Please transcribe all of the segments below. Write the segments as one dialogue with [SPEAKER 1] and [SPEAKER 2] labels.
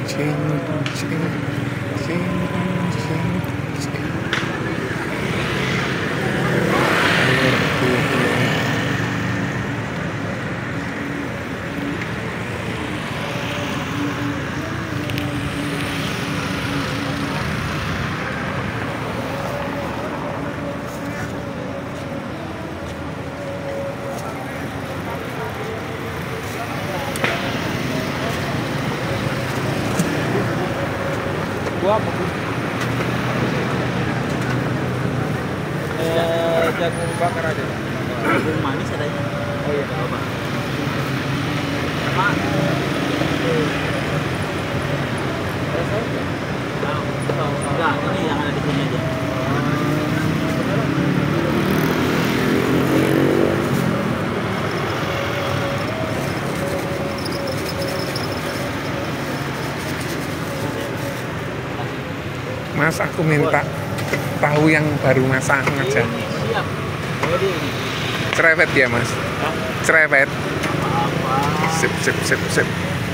[SPEAKER 1] Jagung bakar aja.
[SPEAKER 2] Jagung manis adanya.
[SPEAKER 1] Oh iya, apa?
[SPEAKER 2] Sama. Enggak, ini yang ada di sini aja.
[SPEAKER 3] Mas, aku minta tahu yang baru masak aja.
[SPEAKER 2] Siap. Jadi ini.
[SPEAKER 3] Cerewet ya, Mas? Cerewet.
[SPEAKER 2] Apa?
[SPEAKER 3] Sip, sip, sip, sip.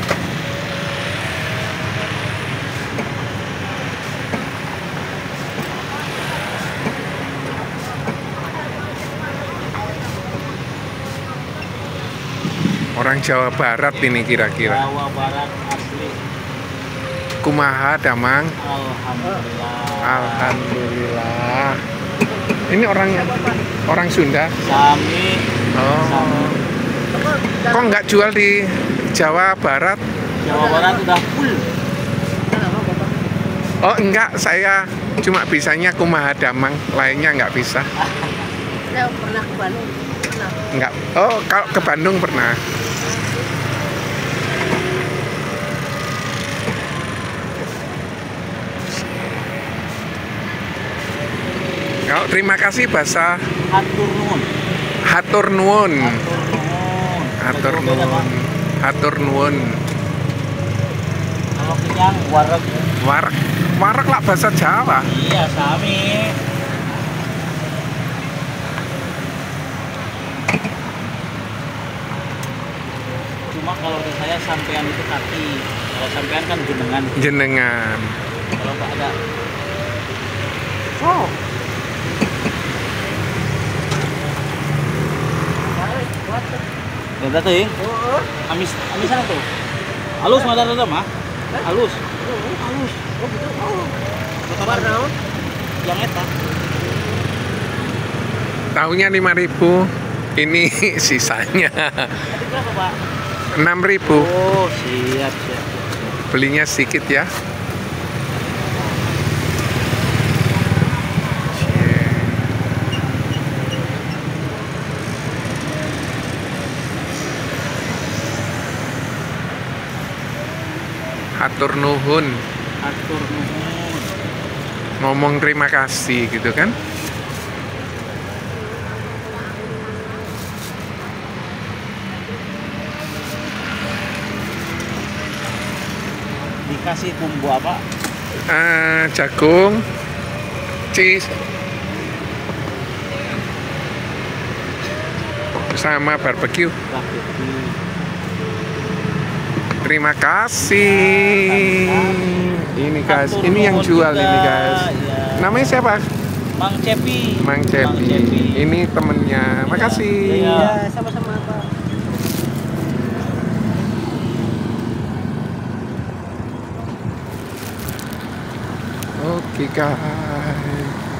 [SPEAKER 3] Orang Jawa Barat ini kira-kira.
[SPEAKER 2] Jawa Barat asli.
[SPEAKER 3] Kumaha damang?
[SPEAKER 2] Alhamdulillah.
[SPEAKER 3] Alhamdulillah. Ini orang Sunda.
[SPEAKER 2] Sami.
[SPEAKER 3] Oh.
[SPEAKER 2] Sami.
[SPEAKER 3] Kok nggak jual di Jawa Barat?
[SPEAKER 2] Jawa Barat udah full.
[SPEAKER 3] Oh enggak, saya cuma bisanya kumaha damang, lainnya nggak bisa.
[SPEAKER 4] Saya pernah ke Bandung. Pernah.
[SPEAKER 3] Enggak. Oh, kalau ke Bandung pernah. Kalau terima kasih bahasa
[SPEAKER 2] Hatur nuhun.
[SPEAKER 3] hatur nuwun.
[SPEAKER 2] Hatur
[SPEAKER 3] Hatur
[SPEAKER 2] nuhun.
[SPEAKER 3] nuwun. Hatur nuwun.
[SPEAKER 2] Kalau kenyang wareg.
[SPEAKER 3] Warak. Warak lah bahasa Jawa.
[SPEAKER 2] Iya, sami. Cuma kalau di saya sampean itu kaki. Kalau sampean kan jenengan.
[SPEAKER 3] Jenengan.
[SPEAKER 2] Kalau nggak ada.
[SPEAKER 3] Oh.
[SPEAKER 2] Udah tuh, amis sana tuh. Halus mah ada mah. Halus. Halus.
[SPEAKER 4] Oh gitu. Oh.
[SPEAKER 2] Kabar naon? Yang eta.
[SPEAKER 3] Tahunya 5.000. Ini sisanya
[SPEAKER 2] Tadi berapa, Pak?
[SPEAKER 3] 6.000.
[SPEAKER 2] Oh, siap.
[SPEAKER 3] Belinya sedikit ya. Hatur nuhun.
[SPEAKER 2] Hatur nuhun.
[SPEAKER 3] Ngomong terima kasih gitu kan.
[SPEAKER 2] Dikasih bumbu apa?
[SPEAKER 3] Jagung, cheese, sama barbecue. Terima kasih. Ini guys, ini yang jual ini guys. Namanya siapa?
[SPEAKER 2] Mang Cepi.
[SPEAKER 3] Mang Cepi. Ini temennya. Makasih.
[SPEAKER 2] Iya,
[SPEAKER 4] sama-sama Pak.
[SPEAKER 3] Oke guys.